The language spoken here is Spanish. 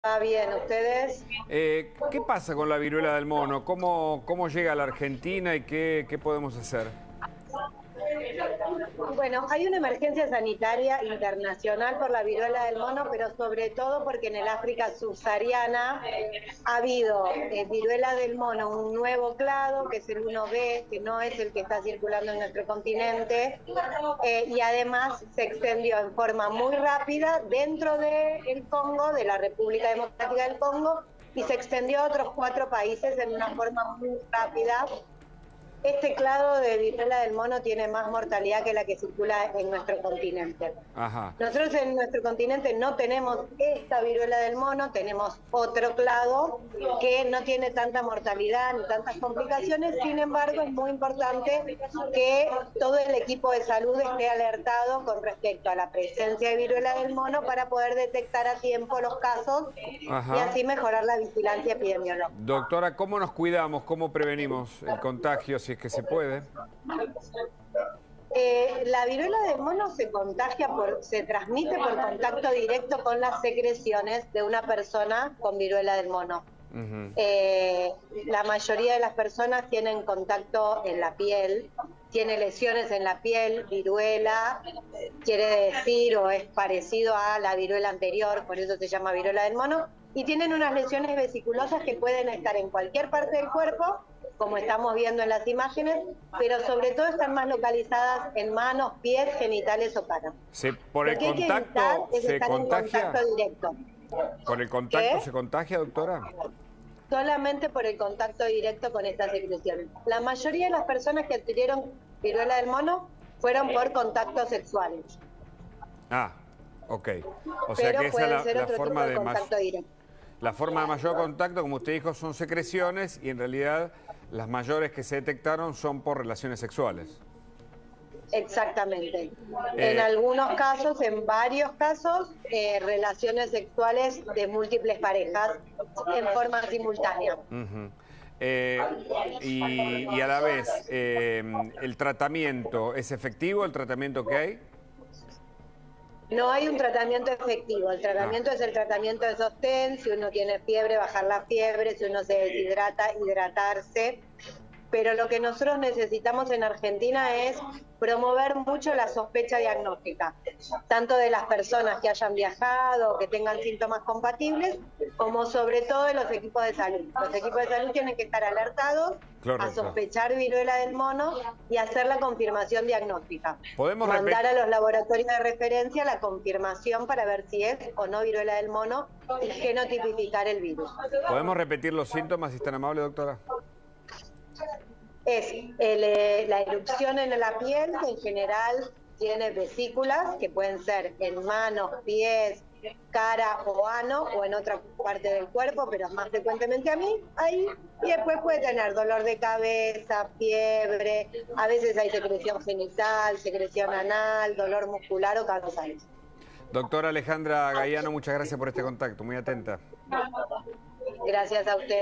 Está bien, ¿ustedes? ¿Qué pasa con la viruela del mono? ¿Cómo llega a la Argentina y qué podemos hacer? Bueno, hay una emergencia sanitaria internacional por la viruela del mono, pero sobre todo porque en el África subsahariana ha habido viruela del mono, un nuevo clado, que es el 1B, que no es el que está circulando en nuestro continente, y además se extendió en forma muy rápida dentro del Congo, de la República Democrática del Congo, y se extendió a otros 4 países en una forma muy rápida. Este clado de viruela del mono tiene más mortalidad que la que circula en nuestro continente. Ajá. Nosotros en nuestro continente no tenemos esta viruela del mono, tenemos otro clado que no tiene tanta mortalidad ni tantas complicaciones. Sin embargo, es muy importante que todo el equipo de salud esté alertado con respecto a la presencia de viruela del mono para poder detectar a tiempo los casos y Ajá. así mejorar la vigilancia epidemiológica. Doctora, ¿cómo nos cuidamos? ¿Cómo prevenimos el contagio, si es que se puede? La viruela del mono se transmite por contacto directo con las secreciones de una persona con viruela del mono. Ujú. La mayoría de las personas tienen contacto en la piel, tiene lesiones en la piel, viruela, quiere decir o es parecido a la viruela anterior, por eso se llama viruela del mono, y tienen unas lesiones vesiculosas que pueden estar en cualquier parte del cuerpo, como estamos viendo en las imágenes, pero sobre todo están más localizadas en manos, pies, genitales o cara. ¿Por el Lo que hay que contacto evitar es se estar en contagia? contacto directo. ¿Por el contacto ¿Qué? se contagia, doctora? Solamente por el contacto directo con estas secreciones. La mayoría de las personas que adquirieron viruela del mono fueron por contactos sexuales, Ah, ok. O sea pero que esa pueden es ser la otro tipo forma de de contacto directo. la forma de mayor contacto, como usted dijo, son secreciones y en realidad las mayores que se detectaron son por relaciones sexuales. Exactamente. En Eh, algunos casos, en varios casos, relaciones sexuales de múltiples parejas en forma simultánea. Ujú. Eh, y a la vez, ¿el tratamiento es efectivo, el tratamiento que hay? No hay un tratamiento efectivo. El Ah, tratamiento es el tratamiento de sostén. Si uno tiene fiebre, bajar la fiebre. Si uno se deshidrata, hidratarse. Pero lo que nosotros necesitamos en Argentina es promover mucho la sospecha diagnóstica, tanto de las personas que hayan viajado, que tengan síntomas compatibles, como sobre todo de los equipos de salud. Los equipos de salud tienen que estar alertados a correcto. sospechar viruela del mono y hacer la confirmación diagnóstica. ¿Podemos Mandar a repetir? los laboratorios de referencia la confirmación para ver si es o no viruela del mono y genotipificar el virus. ¿Podemos repetir los síntomas, si es tan amable, doctora? Es la erupción en la piel, que en general tiene vesículas, que pueden ser en manos, pies, cara o ano, o en otra parte del cuerpo, pero más frecuentemente ahí, y después puede tener dolor de cabeza, fiebre, a veces hay secreción genital, secreción anal, dolor muscular o cansamiento. Doctora Alejandra Gaiano, muchas gracias por este contacto, muy atenta. Gracias a ustedes.